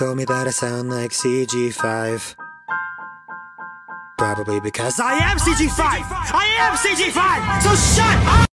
told me that I sound like CG5. Probably because I am CG5! I am CG5! So shut up!